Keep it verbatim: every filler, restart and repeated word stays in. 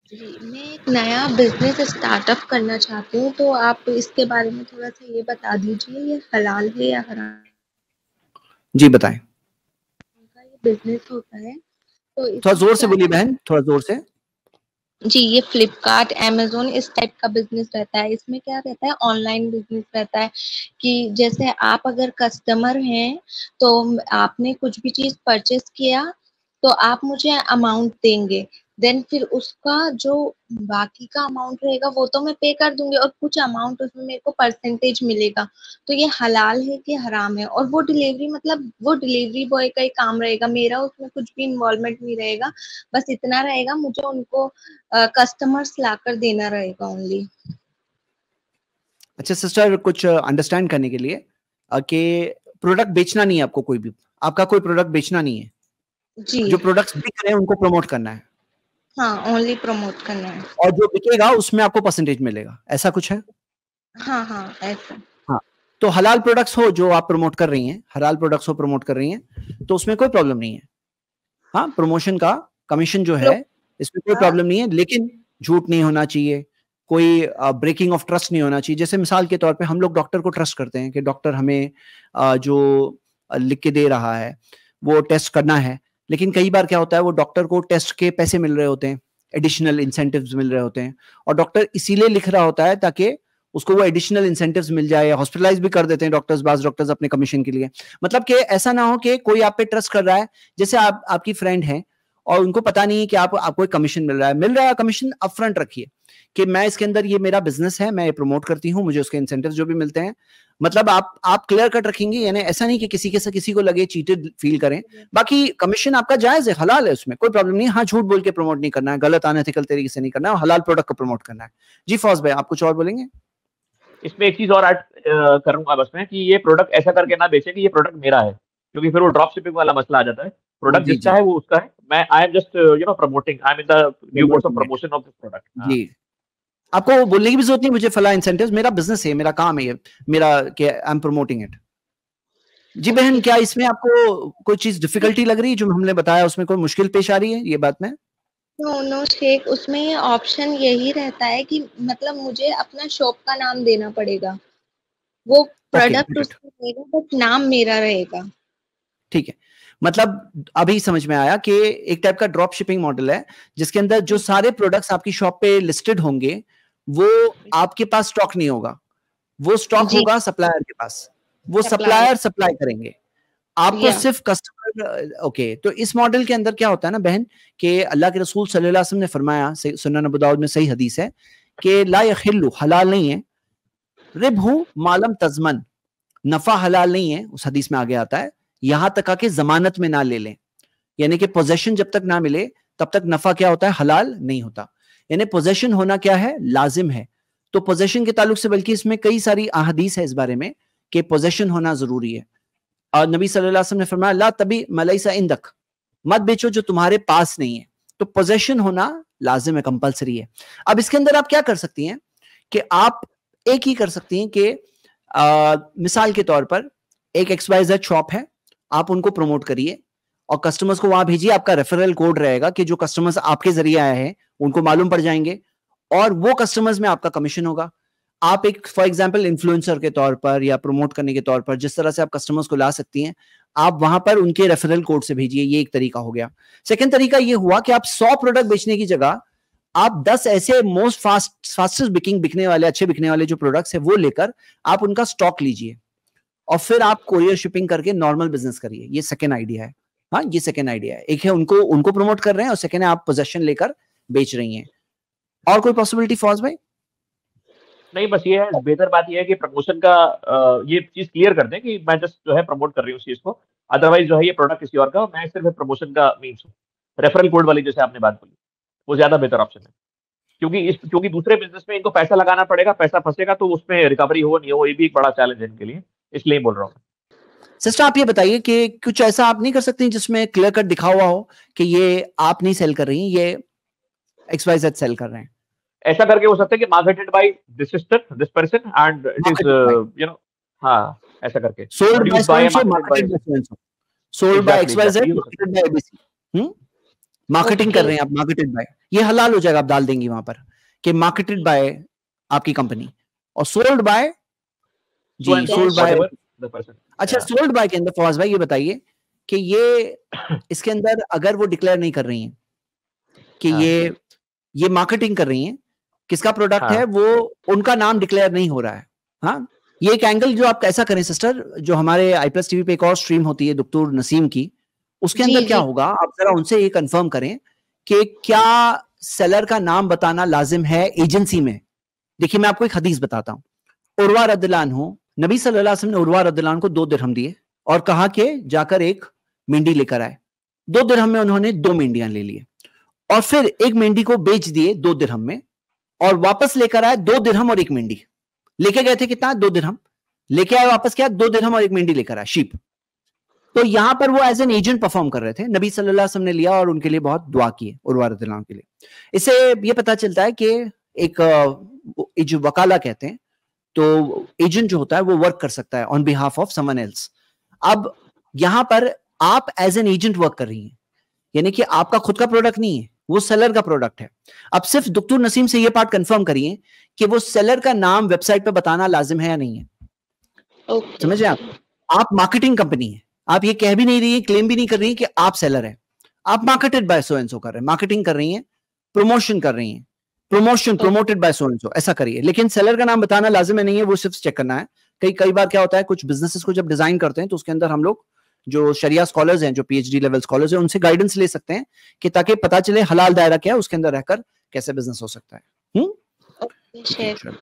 जी, मैं एक नया बिज़नेस स्टार्टअप करना चाहती हूँ, तो आप इसके बारे में थोड़ा-सा ये बता दीजिए, ये हलाल है या हराम? जी, बताएँ। उनका ये बिज़नेस होता है, तो थोड़ा इसमें ज़ोर से क्या बोलिए रहता बहन, थोड़ा ज़ोर से। है? जी, ये फ्लिपकार्ट, अमेज़न इस टाइप का बिज़नेस रहता है। इसमें क्या रहता है, ऑनलाइन बिज़नेस रहता है कि जैसे आप अगर कस्टमर हैं, तो आपने कुछ भी चीज़ परचेज़ किया, तो आप मुझे अमाउंट देंगे। देन फिर उसका जो बाकी का अमाउंट रहेगा, वो तो मैं पे कर दूँगी और कुछ अमाउंट उसमें मेरे को परसेंटेज मिलेगा। तो ये हलाल है कि हराम है? और वो डिलीवरी मतलब वो डिलीवरी बॉय का ही काम रहेगा, मेरा उसमें कुछ भी इन्वॉल्वमेंट नहीं रहेगा। बस इतना रहेगा, मुझे उनको अ, कस्टमर्स लाकर देना रहेगा ओनली। अच्छा सिस्टर, कुछ अंडरस्टैंड करने के लिए अ, कि प्रोडक्ट बेचना नहीं है आपको कोई भी। आपका कोई प्रोडक्ट बेचना नहीं है। जी। जो प्रोडक्ट्स बिक रहे हैं उनको प्रमोट करना है। हाँ, ओनली प्रमोट करना है। और जो बिकेगा उसमें आपको परसेंटेज मिलेगा, ऐसा कुछ है? हाँ, हाँ, ऐसा। हाँ, तो हलाल प्रोडक्ट्स हो जो आप प्रमोट कर रही हैं, हलाल प्रोडक्ट्स हो प्रमोट कर रही हैं, तो उसमें कोई प्रॉब्लम नहीं है। हाँ, प्रमोशन का कमीशन जो है, लोग इसमें कोई का प्रॉब्लम नहीं है, लेकिन झूठ नहीं होना चाहिए, कोई अ, ब्रेकिंग ऑफ ट्रस्ट नहीं होना चाहिए। जैसे मिसाल के तौर पे हम लोग डॉक्टर को ट्रस्ट करते हैं कि डॉक्टर हमें अ, जो अ, लिख के दे रहा है, वो टेस्ट करना है। लेकिन कई बार क्या होता है, वो डॉक्टर को टेस्ट के पैसे मिल रहे होते हैं, एडिशनल इंसेंटिव्स मिल रहे होते हैं, और डॉक्टर इसीलिए लिख रहा होता है ताकि उसको वो एडिशनल इंसेंटिव्स मिल जाए, या हॉस्पिटलाइज भी कर देते हैं डॉक्टर्स, बाज़ डॉक्टर्स अपने कमीशन के लिए। मतलब कि ऐसा ना हो कि कोई आप पे ट्रस्ट कर रहा है, जैसे आप आपकी फ्रेंड हैं और उनको पता नहीं है कि आप आपको एक कमीशन मिल रहा है मिल रहा है कमीशन अपफ्रंट रखिए कि मैं इसके अंदर, ये मेरा बिजनेस है, मैं ये प्रमोट करती हूँ, मुझे उसके इंसेंटिव्स जो भी मिलते हैं, मतलब आप आप क्लियर कट रखेंगे, यानी ऐसा नहीं कि किसी के साथ किसी को लगे चीटेड फील करें। बाकी कमीशन आपका जायज है, हलाल है, उसमें कोई प्रॉब्लम नहीं है। हाँ, झूठ बोल के प्रमोट नहीं करना है, गलत अनएथिकल तरीके से नहीं करना है, हलाल प्रोडक्ट को प्रमोट करना है। जी फौज भाई, आप कुछ और बोलेंगे? इसमें एक चीज़ और ऐड अ, करूँगा बस मैं, कि ये प्रोडक्ट ऐसा करके ना बेचें कि ये प्रोडक्ट मेरा है, क्योंकि फिर वो ड्रॉप शिपिंग वाला मसला आ जाता है। हाँ प्रोडक्ट जी जिसका जी, है वो उसका है। मैं I am just you know promoting, I am in the due course of promoting it. Promotion of this product. हाँ। जी, आपको बोलने की भी जरूरत नहीं मुझे फला इंसेंटिव्स, मेरा बिजनेस है, मेरा काम है ये, मेरा आई एम प्रमोटिंग इट। जी बहन, ओके। क्या इसमें आपको कोई चीज डिफिकल्टी लग रही है जो हमने बताया, उसमें कोई मुश्किल पेश आ रही है ये बात में? नो, नो शेख, उसमें ऑप्शन यही रहता है कि मतलब मुझे अपना शॉप का नाम देना पड़ेगा। वो ओके, प्रोडक्ट गॉट इट। उसका रहेगा, बट नाम मेरा रहेगा। ठीक है, मतलब अभी समझ में आया कि एक टाइप का ड्रॉप शिपिंग मॉडल है, जिसके अंदर जो जी, सारे प्रोडक्ट्स आपकी शॉप पे लिस्टेड होंगे, वो आपके पास स्टॉक नहीं होगा, वो स्टॉक जी, होगा सप्लायर के पास, वो सप्लायर। सप्लायर सप्लाई करेंगे आपको या सिर्फ कस्टमर। ओके, तो इस मॉडल के अंदर क्या होता है ना बहन, कि अल्लाह के रसूल सल्लल्लाहु अलैहि वसल्लम ने फरमाया, सुनन अबू दाऊद में सही हदीस है कि ला यहिल्लु, हलाल नहीं है, रिबहु मालम तजमन, नफा हलाल नहीं है, उस हदीस में आगे आता है, यहां तक आके जमानत में ना ले लें। यानी कि पोजेशन जब तक ना मिले तब तक नफा क्या होता है, हलाल नहीं होता। यानी पोजेशन होना क्या है, लाजिम है। तो पोजेशन के ताल्लुक से बल्कि इसमें कई सारी अहदीस है इस बारे में कि पोजेशन होना जरूरी है। और नबी सल्लल्लाहु अलैहि वसल्लम ने फरमाया, ला तबी मलैसा इंदक, मत बेचो जो तुम्हारे पास नहीं है। तो पोजेशन होना लाजिम है, कंपलसरी है। अब इसके अंदर आप क्या कर सकती हैं कि आप एक ही कर सकती हैं कि आ, मिसाल के तौर पर एक एक्सवाइजेड शॉप है, आप उनको प्रमोट करिए और कस्टमर्स को वहां भेजिए। आपका रेफरल कोड रहेगा कि जो कस्टमर्स आपके जरिए आए हैं उनको मालूम पड़ जाएंगे, और वो कस्टमर्स में आपका कमीशन होगा। आप एक फॉर एग्जांपल इन्फ्लुएंसर के तौर पर या प्रमोट करने के तौर पर जिस तरह से आप कस्टमर्स को ला सकती हैं, आप वहां पर उनके रेफरल कोड से भेजिए। ये एक तरीका हो गया। सेकंड तरीका ये हुआ कि आप सौ प्रोडक्ट बेचने की जगह आप दस ऐसे मोस्ट फास्ट फास्टेस्ट बिकिंग बिकने वाले, अच्छे बिकने वाले जो प्रोडक्ट्स है वो लेकर आप उनका स्टॉक लीजिए और फिर आप कोरियर शिपिंग करके नॉर्मल बिजनेस करिए। ये सेकंड आइडिया है। हाँ, ये सेकंड आइडिया है। एक है उनको उनको प्रमोट कर रहे हैं और सेकंड है आप पोजेशन लेकर बेच रही हैं। और कोई पॉसिबिलिटी फौज भाई? नहीं, बस ये है, बेहतर बात ये है कि प्रमोशन का अ, ये चीज़ क्लियर कर दें कि मैं जस्ट जो है प्रमोट कर रही हूँ उस चीज़ को। अदरवाइज़ जो है ये प्रोडक्ट किसी और का, मैं सिर्फ प्रमोशन का मीन्स हूँ। रेफरल कोड वाली जैसे आपने बात बोली, वो ज़्यादा बेहतर ऑप्शन है। क्योंकि इस क्योंकि दूसरे बिज़नेस में इनको पैसा लगाना पड़ेगा, पैसा फँसेगा तो उसमें रिकवरी हो नहीं हो, ये भी एक बड़ा चैलेंज है इनके लिए, इसलिए बोल रहा हूँ। सिस्टर, आप ये बताइए कि कुछ ऐसा आप नहीं कर सकती जिसमें क्लियर कट दिखा हुआ हो कि ये आप नहीं सेल कर रही, ये एक्सवाइजेड सेल कर रहे हैं? ऐसा करके हो सकता है कि marketed by this sister, this person and it is marketed by, you know. हाँ, ऐसा करके sold by produced so by, and so, marketed by. Marketed by so and so, sold by exactly, XYZ, exactly ये हो सकता है। Marketed by ABC. Hmm marketing Okay. कर रहे हैं आप, मार्केटेड बाय, ये हलाल हो जाएगा, आप डाल देंगे वहां पर कि मार्केटेड बाय आपकी कंपनी, और सोल्ड बाय जी, So and so, sold by. whatever the person. अच्छा, Yeah. सोल्ड बाय के अंदर फवाज भाई ये बताइए कि ये इसके अंदर अगर वो डिक्लेयर नहीं कर रही हैं कि हाँ. ये ये मार्केटिंग कर रही हैं, किसका प्रोडक्ट हाँ. है, वो उनका नाम डिक्लेयर नहीं हो रहा है। हाँ, ये एक एंगल जो आप कैसा करें सिस्टर, जो हमारे आई प्लस टीवी पे एक और स्ट्रीम होती है डॉक्टर नसीम की, उसके जी, अंदर क्या जी। होगा, आप जरा उनसे ये कंफर्म करें कि क्या सेलर का नाम बताना लाजिम है एजेंसी में। देखिए मैं आपको एक हदीस बताता हूँ, उर्वा रदियल्लाहु अन्हु, नबी सल्लल्लाहु अलैहि वसल्लम ने उर्वा रदियल्लाहु अन्हु को दो दिरहम दिए और कहा कि जाकर एक मेंढी लेकर आए। दो दिरहम में उन्होंने दो मेंढियां ले लिए और फिर एक मेंढी को बेच दिए दो दिरहम में, और वापस लेकर आए दो दिरहम और एक मेंढी। लेके गए थे कितना, दो दिरहम, लेके आए वापस क्या, दो दिरहम और एक मेंढी लेकर आए, शीप। तो यहां पर वो एज एन एजेंट परफॉर्म कर रहे थे, नबी सल्लल्लाहु अलैहि वसल्लम ने लिया और उनके लिए बहुत दुआ की है उर्वा रदियल्लाहु अन्हु के लिए। इससे ये पता चलता है कि एक अ, जो वकाला कहते हैं, तो एजेंट जो होता है वो वर्क कर सकता है on behalf of someone else. अब यहां पर आप एज एन एजेंट वर्क कर रही हैं, यानी कि आपका खुद का प्रोडक्ट नहीं है, वो सेलर का प्रोडक्ट है। अब सिर्फ डॉक्टर नसीम से ये पार्ट कंफर्म करिए कि वो सेलर का नाम वेबसाइट पे बताना लाजिम है या नहीं है। Okay. समझ रहे आप, आप मार्केटिंग कंपनी है, आप ये कह भी नहीं रही है, क्लेम भी नहीं कर रही है कि आप सेलर है, आप marketed by so and so कर रहे हैं, मार्केटिंग कर रही हैं, प्रमोशन कर रही हैं, promotion promoted by so and so, ऐसा करिए। लेकिन सेलर का नाम बताना लाजिम है नहीं है, वो सिर्फ चेक करना है। कई कई बार क्या होता है, कुछ बिजनेसेस को जब डिजाइन करते हैं तो उसके अंदर हम लोग जो शरिया स्कॉलर्स हैं, जो पीएचडी लेवल स्कॉलर्स हैं, उनसे गाइडेंस ले सकते हैं कि ताकि पता चले हलाल दायरा क्या है, उसके अंदर रहकर कैसे बिजनेस हो सकता है। हम्म Okay, sure.